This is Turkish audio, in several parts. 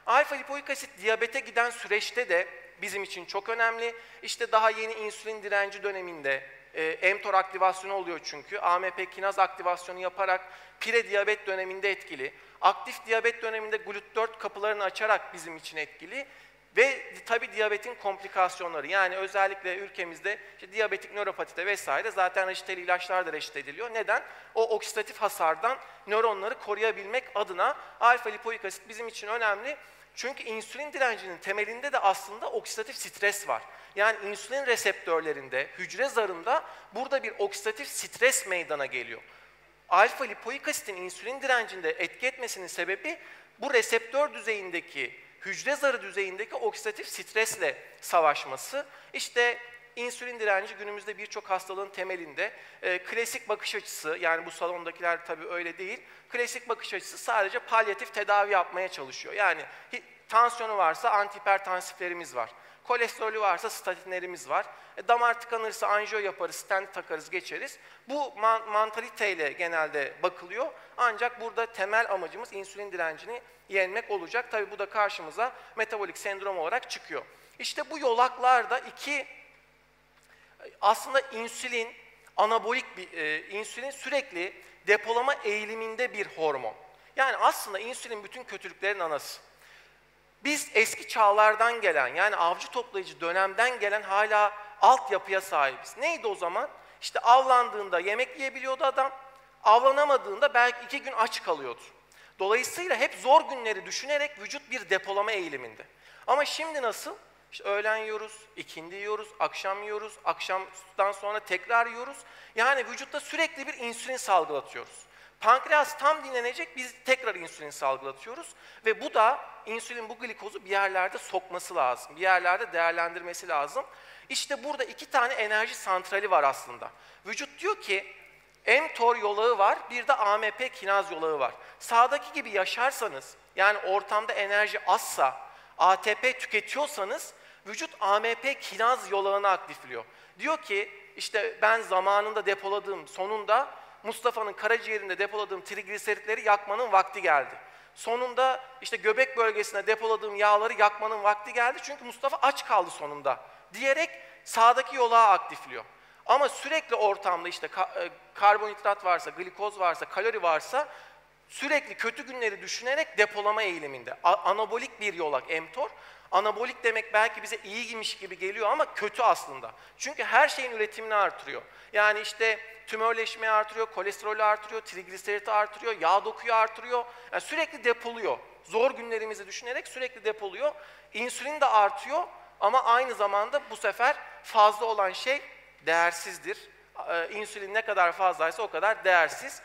Alfa lipoik asit diyabete giden süreçte de bizim için çok önemli. İşte daha yeni insülin direnci döneminde mTOR aktivasyonu oluyor çünkü. AMP kinaz aktivasyonu yaparak pre-diyabet döneminde etkili. Aktif diyabet döneminde GLUT4 kapılarını açarak bizim için etkili. Ve tabii diyabetin komplikasyonları, yani özellikle ülkemizde işte diyabetik nöropatide vesaire zaten reçeteli ilaçlar da reçete ediliyor. Neden? O oksidatif hasardan nöronları koruyabilmek adına alfa lipoik asit bizim için önemli. Çünkü insülin direncinin temelinde de aslında oksidatif stres var. Yani insülin reseptörlerinde, hücre zarında burada bir oksidatif stres meydana geliyor. Alfa lipoik asitin insülin direncinde etki etmesinin sebebi bu reseptör düzeyindeki, hücre zarı düzeyindeki oksidatif stresle savaşması. İşte insülin direnci günümüzde birçok hastalığın temelinde. Klasik bakış açısı, yani bu salondakiler tabii öyle değil, klasik bakış açısı sadece palyatif tedavi yapmaya çalışıyor. Yani tansiyonu varsa antihipertansiflerimiz var. Kolesterolü varsa statinlerimiz var. Damar tıkanırsa anjiyo yaparız, stent takarız, geçeriz. Bu mantaliteyle genelde bakılıyor. Ancak burada temel amacımız insülin direncini yenmek olacak. Tabii bu da karşımıza metabolik sendrom olarak çıkıyor. İşte bu yolaklarda aslında insülin, anabolik bir insülin sürekli depolama eğiliminde bir hormon. Yani aslında insülin bütün kötülüklerin anası. Biz eski çağlardan gelen, yani avcı toplayıcı dönemden gelen hala altyapıya sahibiz. Neydi o zaman? İşte avlandığında yemek yiyebiliyordu adam, avlanamadığında belki 2 gün aç kalıyordu. Dolayısıyla hep zor günleri düşünerek vücut bir depolama eğiliminde. Ama şimdi nasıl? İşte öğlen yiyoruz, ikindi yiyoruz, akşam yiyoruz, akşamdan sonra tekrar yiyoruz. Yani vücutta sürekli bir insülin salgılatıyoruz. Pankreas tam dinlenecek, biz tekrar insülin salgılatıyoruz ve bu da insülin bu glikozu bir yerlerde sokması lazım, bir yerlerde değerlendirmesi lazım. İşte burada 2 tane enerji santrali var aslında. Vücut diyor ki mTOR yolağı var, bir de AMP kinaz yolağı var. Sağdaki gibi yaşarsanız, yani ortamda enerji azsa, ATP tüketiyorsanız vücut AMP kinaz yolağını aktifliyor. Diyor ki işte ben zamanında depoladığım, sonunda Mustafa'nın karaciğerinde depoladığım trigliseritleri yakmanın vakti geldi. Sonunda işte göbek bölgesine depoladığım yağları yakmanın vakti geldi çünkü Mustafa aç kaldı sonunda diyerek sağdaki yolağı aktifliyor. Ama sürekli ortamda işte karbonhidrat varsa, glikoz varsa, kalori varsa sürekli kötü günleri düşünerek depolama eğiliminde. Anabolik bir yolak mTOR. Anabolik demek belki bize iyiymiş gibi geliyor ama kötü aslında. Çünkü her şeyin üretimini artırıyor. Yani işte tümörleşmeyi artırıyor, kolesterolü artırıyor, trigliseriti artırıyor, yağ dokuyu artırıyor. Yani sürekli depoluyor. Zor günlerimizi düşünerek sürekli depoluyor. İnsülin de artıyor ama aynı zamanda bu sefer fazla olan şey değersizdir. İnsülin ne kadar fazlaysa o kadar değersiz.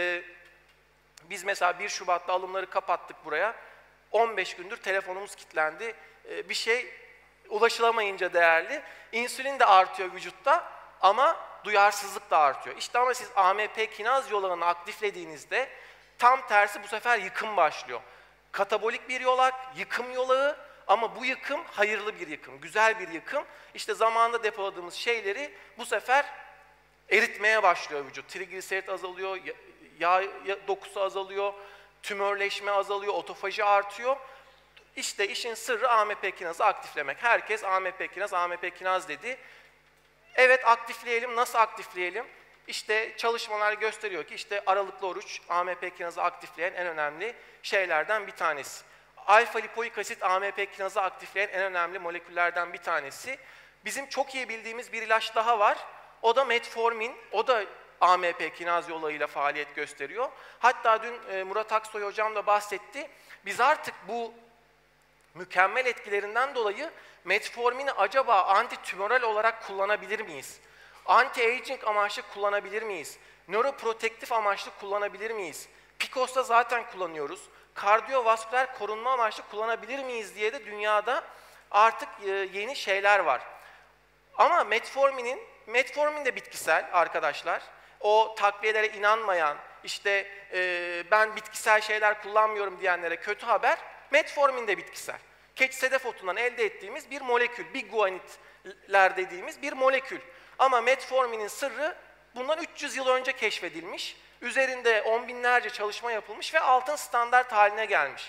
Biz mesela 1 Şubat'ta alımları kapattık buraya. 15 gündür telefonumuz kilitlendi. Bir şey ulaşılamayınca değerli. İnsülin de artıyor vücutta ama duyarsızlık da artıyor. İşte ama siz AMP kinaz yolağını aktiflediğinizde tam tersi bu sefer yıkım başlıyor. Katabolik bir yolak, yıkım yolağı ama bu yıkım hayırlı bir yıkım, güzel bir yıkım. İşte zamanında depoladığımız şeyleri bu sefer eritmeye başlıyor vücut. Trigliserit azalıyor, yağ dokusu azalıyor, tümörleşme azalıyor, otofaji artıyor. İşte işin sırrı AMP kinazı aktiflemek. Herkes AMP kinaz dedi. Evet, aktifleyelim. Nasıl aktifleyelim? İşte çalışmalar gösteriyor ki işte aralıklı oruç AMP kinazı aktifleyen en önemli şeylerden bir tanesi. Alfa lipoik asit AMP kinazı aktifleyen en önemli moleküllerden bir tanesi. Bizim çok iyi bildiğimiz bir ilaç daha var. O da metformin. O da AMP kinaz yollarıyla faaliyet gösteriyor. Hatta dün Murat Aksoy hocam da bahsetti. Biz artık bu mükemmel etkilerinden dolayı metformini acaba antitümöral olarak kullanabilir miyiz? Anti-aging amaçlı kullanabilir miyiz? Nöroprotektif amaçlı kullanabilir miyiz? PCOS'ta zaten kullanıyoruz. Kardiyovasküler korunma amaçlı kullanabilir miyiz diye de dünyada artık yeni şeyler var. Ama metformin de bitkisel arkadaşlar. O takviyelere inanmayan, işte ben bitkisel şeyler kullanmıyorum diyenlere kötü haber, metformin de bitkisel. Keçi sedef otundan elde ettiğimiz bir molekül, biguanitler dediğimiz bir molekül. Ama metforminin sırrı bundan 300 yıl önce keşfedilmiş, üzerinde on binlerce çalışma yapılmış ve altın standart haline gelmiş.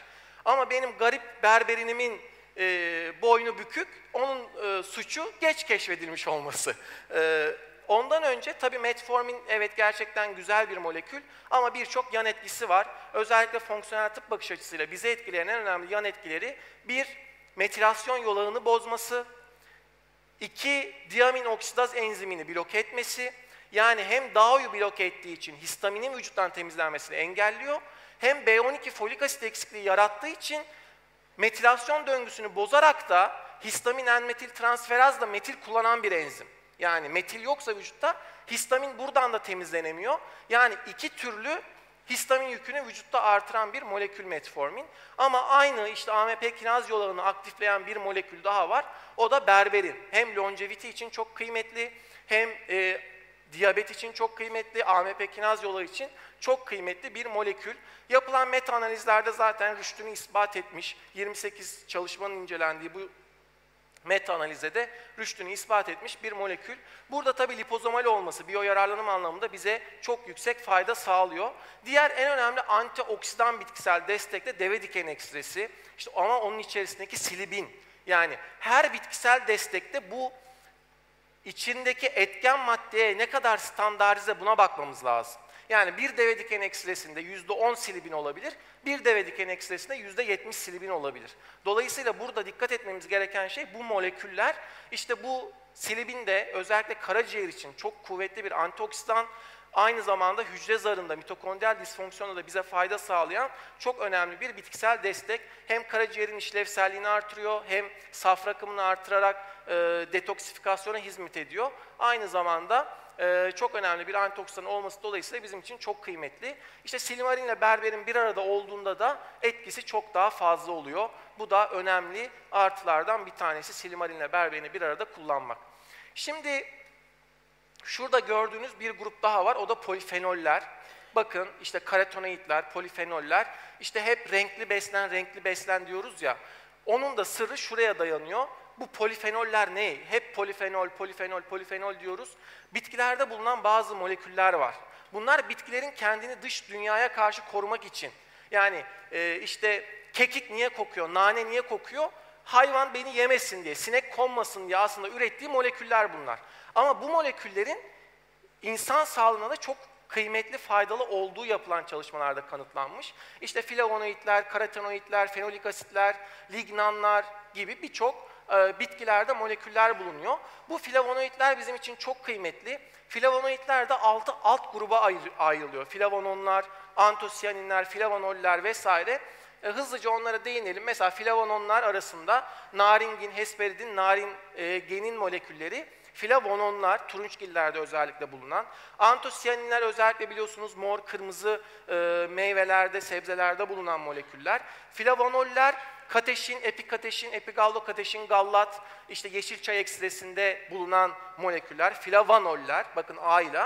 Ama benim garip berberinimin boynu bükük, onun suçu geç keşfedilmiş olması. Ondan önce tabii metformin evet gerçekten güzel bir molekül ama birçok yan etkisi var. Özellikle fonksiyonel tıp bakış açısıyla bizi etkileyen en önemli yan etkileri: bir, metilasyon yol ağını bozması; iki, diamin oksidaz enzimini bloke etmesi. Yani hem DAO'yu bloke ettiği için histaminin vücuttan temizlenmesini engelliyor, hem B12 folik asit eksikliği yarattığı için metilasyon döngüsünü bozarak da histamin N-metil transferazla metil kullanan bir enzim. Yani metil yoksa vücutta histamin buradan da temizlenemiyor. Yani iki türlü histamin yükünü vücutta artıran bir molekül metformin. Ama aynı işte AMP kinaz yol ağını aktifleyen bir molekül daha var. O da berberin. Hem longevity için çok kıymetli, hem diyabet için çok kıymetli, AMP kinaz yolu için çok kıymetli bir molekül. Yapılan meta analizlerde zaten rüştünü ispat etmiş. 28 çalışmanın incelendiği bu meta analize de rüştünü ispat etmiş bir molekül. Burada tabii lipozomal olması biyoyararlanım anlamında bize çok yüksek fayda sağlıyor. Diğer en önemli antioksidan bitkisel destek de deve dikeni ekstresi. İşte ama onun içerisindeki silibin. Yani her bitkisel destekte bu içindeki etken maddeye ne kadar standartize, buna bakmamız lazım. Yani bir deve dikeni ekstresinde %10 silibin olabilir, bir deve dikeni ekstresinde %70 silibin olabilir. Dolayısıyla burada dikkat etmemiz gereken şey bu moleküller. İşte bu silibin de özellikle karaciğer için çok kuvvetli bir antioksidan, aynı zamanda hücre zarında, mitokondriyal disfonksiyonda da bize fayda sağlayan çok önemli bir bitkisel destek. Hem karaciğerin işlevselliğini artırıyor, hem safra akımını artırarak detoksifikasyona hizmet ediyor. Aynı zamanda çok önemli bir antioksidan olması dolayısıyla bizim için çok kıymetli. İşte silimarin ile berberin bir arada olduğunda da etkisi çok daha fazla oluyor. Bu da önemli artılardan bir tanesi, silimarin ile berberini bir arada kullanmak. Şimdi şurada gördüğünüz bir grup daha var, o da polifenoller. Bakın işte karotenoidler, polifenoller, işte hep renkli beslen diyoruz ya, onun da sırrı şuraya dayanıyor. Bu polifenoller ne? Hep polifenol diyoruz. Bitkilerde bulunan bazı moleküller var. Bunlar bitkilerin kendini dış dünyaya karşı korumak için. Yani işte kekik niye kokuyor, nane niye kokuyor? Hayvan beni yemesin diye, sinek konmasın diye aslında ürettiği moleküller bunlar. Ama bu moleküllerin insan sağlığına da çok kıymetli, faydalı olduğu yapılan çalışmalarda kanıtlanmış. İşte flavonoidler, karotenoidler, fenolik asitler, lignanlar gibi birçok bitkilerde moleküller bulunuyor. Bu flavonoidler bizim için çok kıymetli. Flavonoidler de 6 alt gruba ayrılıyor. Flavononlar, antosiyaninler, flavanoller vesaire. Hızlıca onlara değinelim. Mesela flavononlar arasında naringin, hesperidin, naringenin molekülleri. Flavononlar, turunçgillerde özellikle bulunan. Antosiyaninler özellikle biliyorsunuz mor, kırmızı meyvelerde, sebzelerde bulunan moleküller. Flavonoller, kateşin, epikateşin, epigallokateşin, gallat, işte yeşil çay ekstresinde bulunan moleküller. Flavanoller, bakın A ile.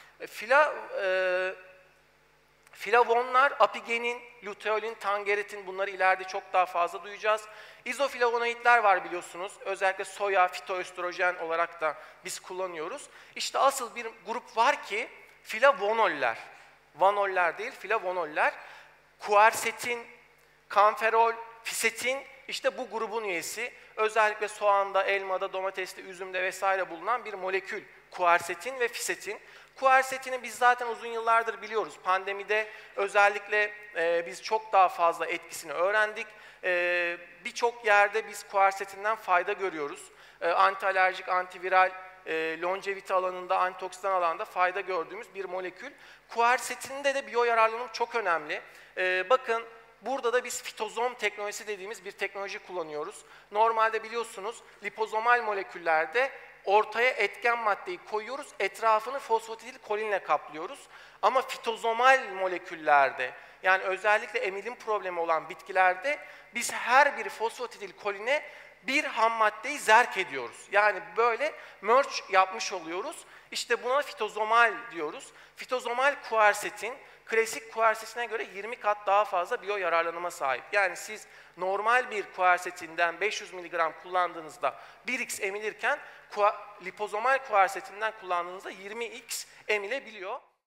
Flavonlar, apigenin, luteolin, tangeritin, bunları ileride çok daha fazla duyacağız. İzoflavonoidler var biliyorsunuz. Özellikle soya, fitoöstrojen olarak da biz kullanıyoruz. İşte asıl bir grup var ki flavonoller. Vanoller değil, flavonoller. Kuersetin, kanferol, fisetin, işte bu grubun üyesi. Özellikle soğanda, elmada, domateste, üzümde vesaire bulunan bir molekül. Kuersetin ve fisetin. Kuersetini biz zaten uzun yıllardır biliyoruz. Pandemide özellikle biz çok daha fazla etkisini öğrendik. Birçok yerde biz kuersetinden fayda görüyoruz. Antialerjik, antiviral, longevity alanında, antioksidan alanında fayda gördüğümüz bir molekül. Kuersetinde de biyoyararlanım çok önemli. Bakın burada da biz fitozom teknolojisi dediğimiz bir teknoloji kullanıyoruz. Normalde biliyorsunuz lipozomal moleküllerde ortaya etken maddeyi koyuyoruz, etrafını fosfatidyl kolinle kaplıyoruz. Ama fitozomal moleküllerde, yani özellikle emilim problemi olan bitkilerde biz her bir fosfatidyl koline bir ham maddeyi zerk ediyoruz. Yani böyle merge yapmış oluyoruz. İşte buna fitozomal diyoruz. Fitozomal kuersetin klasik kuersetine göre 20 kat daha fazla biyoyararlanıma sahip. Yani siz normal bir kuersetinden 500 mg kullandığınızda 1x emilirken lipozomal kuersetinden kullandığınızda 20x emilebiliyor.